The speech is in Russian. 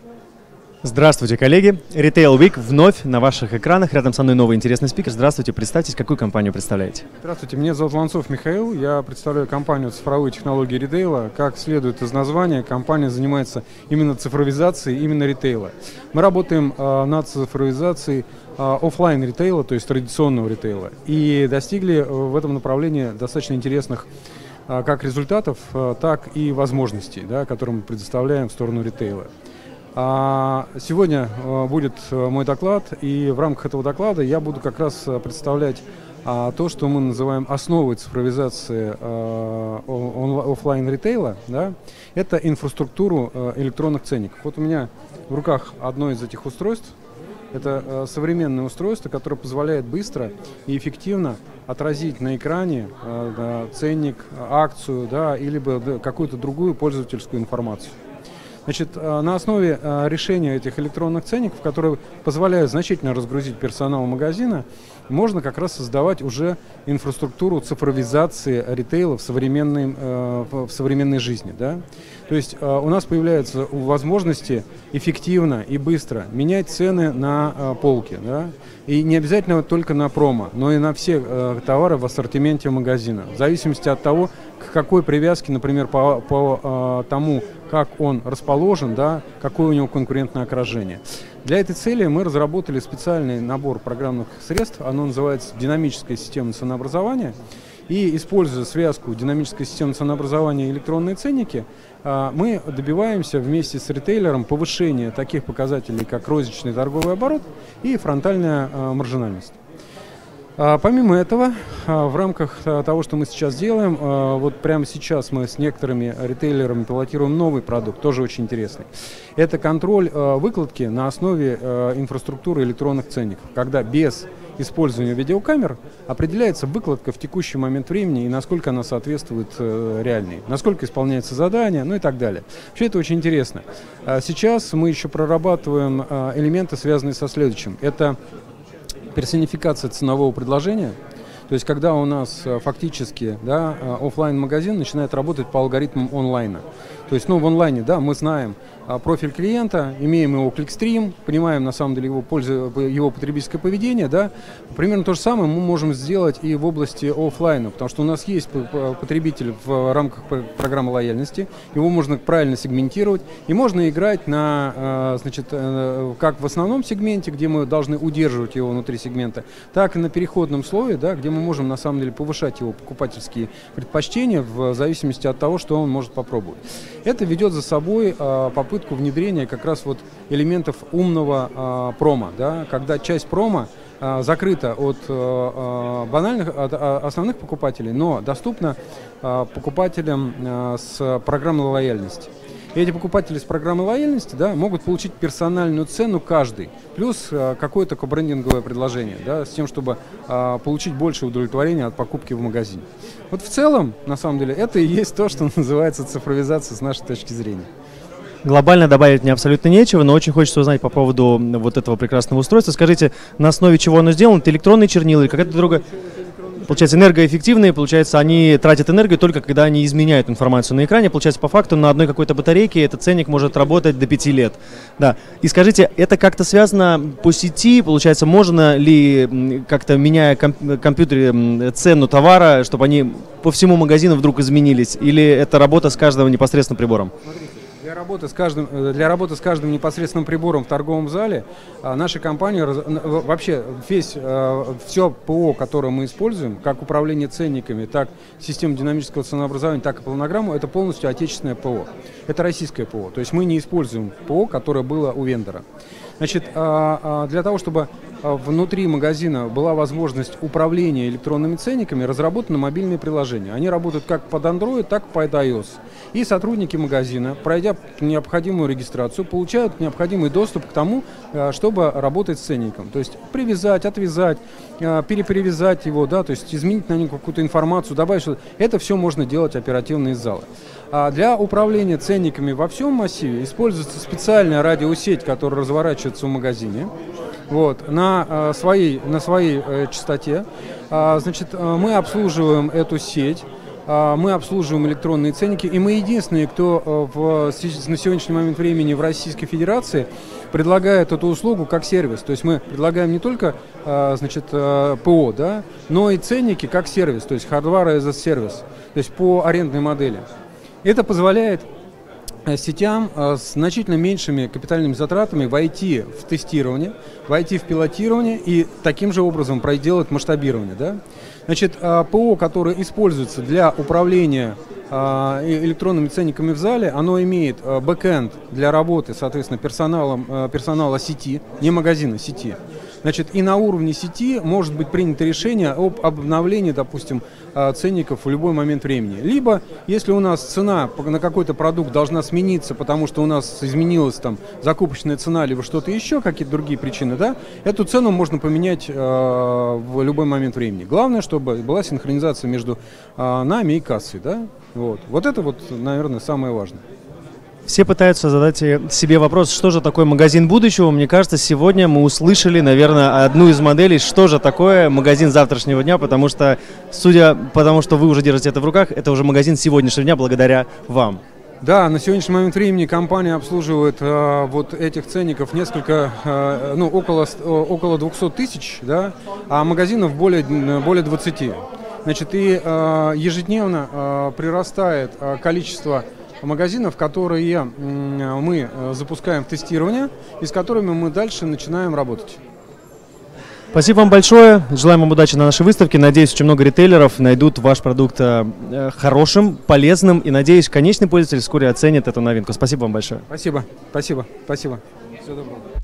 Здравствуйте, коллеги! Retail Week вновь на ваших экранах. Рядом со мной новый интересный спикер. Здравствуйте, представьтесь, какую компанию представляете? Здравствуйте, меня зовут Ланцов Михаил. Я представляю компанию «Цифровые технологии ритейла». Как следует из названия, компания занимается именно цифровизацией, именно ритейла. Мы работаем над цифровизацией офлайн ритейла, то есть традиционного ритейла. И достигли в этом направлении достаточно интересных как результатов, так и возможностей, да, которые мы предоставляем в сторону ритейла. Сегодня будет мой доклад, и в рамках этого доклада я буду как раз представлять то, что мы называем основой цифровизации офлайн ритейла. Да? Это инфраструктуру электронных ценников. Вот у меня в руках одно из этих устройств. Это современное устройство, которое позволяет быстро и эффективно отразить на экране ценник, акцию, да, или какую-то другую пользовательскую информацию. Значит, на основе решения этих электронных ценников, которые позволяют значительно разгрузить персонал магазина, можно как раз создавать уже инфраструктуру цифровизации ритейла в современной жизни. Да? То есть у нас появляются возможности эффективно и быстро менять цены на полке. Да? И не обязательно только на промо, но и на все товары в ассортименте магазина. В зависимости от того, к какой привязке, например, по тому, как он расположен, да, какое у него конкурентное окружение. Для этой цели мы разработали специальный набор программных средств, оно называется «Динамическая система ценообразования». И, используя связку динамической системы ценообразования и электронные ценники, мы добиваемся вместе с ритейлером повышения таких показателей, как розничный торговый оборот и фронтальная маржинальность. Помимо этого, в рамках того, что мы сейчас делаем, вот прямо сейчас мы с некоторыми ритейлерами пилотируем новый продукт, тоже очень интересный. Это контроль выкладки на основе инфраструктуры электронных ценников, когда без использования видеокамер определяется выкладка в текущий момент времени и насколько она соответствует реальной, насколько исполняется задание, ну и так далее. Вообще это очень интересно. Сейчас мы еще прорабатываем элементы, связанные со следующим. Это персонификация ценового предложения, то есть когда у нас фактически, да, офлайн-магазин начинает работать по алгоритмам онлайна. То есть, в онлайне, да, мы знаем профиль клиента, имеем его кликстрим, понимаем на самом деле его потребительское поведение, да. Примерно то же самое мы можем сделать и в области офлайна, потому что у нас есть потребитель в рамках программы лояльности, его можно правильно сегментировать, и можно играть на, значит, как в основном сегменте, где мы должны удерживать его внутри сегмента, так и на переходном слое, да, где мы можем на самом деле повышать его покупательские предпочтения в зависимости от того, что он может попробовать. Это ведет за собой попытку внедрения как раз вот элементов умного промо, да, когда часть промо закрыта от основных покупателей, но доступна покупателям с программой лояльности. И эти покупатели с программой лояльности, да, могут получить персональную цену каждый, плюс какое-то кобрендинговое предложение, да, с тем, чтобы получить больше удовлетворения от покупки в магазине. Вот в целом, на самом деле, это и есть то, что называется цифровизация с нашей точки зрения. Глобально добавить мне абсолютно нечего, но очень хочется узнать по поводу вот этого прекрасного устройства. Скажите, на основе чего оно сделано? Это электронные чернила или какая-то другая? Получается, энергоэффективные, получается, они тратят энергию только когда они изменяют информацию на экране. Получается, по факту на одной какой-то батарейке этот ценник может работать до 5 лет. Да. И скажите, это как-то связано по сети? Получается, можно ли как-то, меняя компьютере цену товара, чтобы они по всему магазину вдруг изменились? Или это работа с каждым непосредственно прибором? Для работы с каждым непосредственным прибором в торговом зале наша компания, вообще все ПО, которое мы используем, как управление ценниками, так систему динамического ценообразования, так и планограмму, это полностью отечественное ПО. Это российское ПО. То есть мы не используем ПО, которое было у вендора. Значит, для того, чтобы внутри магазина была возможность управления электронными ценниками, разработаны мобильные приложения. Они работают как под Android, так и под iOS. И сотрудники магазина, пройдя необходимую регистрацию, получают необходимый доступ к тому, чтобы работать с ценником. То есть привязать, отвязать, перепривязать его, да, то есть изменить на него какую-то информацию, добавить что-то. Это все можно делать оперативно из зала. Для управления ценниками во всем массиве используется специальная радиосеть, которая разворачивается в магазине, вот, на своей частоте. Значит, мы обслуживаем эту сеть мы обслуживаем электронные ценники, и мы единственные, кто на сегодняшний момент времени в Российской Федерации предлагает эту услугу как сервис. То есть мы предлагаем не только ПО, да, но и ценники как сервис, то есть hardware as a service, то есть по арендной модели. Это позволяет сетям с значительно меньшими капитальными затратами войти в тестирование, войти в пилотирование и таким же образом проделать масштабирование. Да? Значит, ПО, которое используется для управления электронными ценниками в зале, оно имеет бэкэнд для работы, соответственно, персонала сети, не магазина, сети. Значит, и на уровне сети может быть принято решение об обновлении, допустим, ценников в любой момент времени. Либо, если у нас цена на какой-то продукт должна смениться, потому что у нас изменилась там закупочная цена, либо что-то еще, какие-то другие причины, да, эту цену можно поменять в любой момент времени. Главное, чтобы была синхронизация между нами и кассой, да. Вот это вот, наверное, самое важное. Все пытаются задать себе вопрос, что же такое магазин будущего. Мне кажется, сегодня мы услышали, наверное, одну из моделей, что же такое магазин завтрашнего дня, потому что, потому что вы уже держите это в руках, это уже магазин сегодняшнего дня благодаря вам. Да, на сегодняшний момент времени компания обслуживает вот этих ценников около 200 тысяч, да, а магазинов более 20. Значит, и ежедневно прирастает количество магазинов, которые мы запускаем в тестирование и с которыми мы дальше начинаем работать. Спасибо вам большое. Желаем вам удачи на нашей выставке. Надеюсь, очень много ритейлеров найдут ваш продукт хорошим, полезным. И надеюсь, конечный пользователь вскоре оценит эту новинку. Спасибо вам большое. Спасибо. Всего доброго.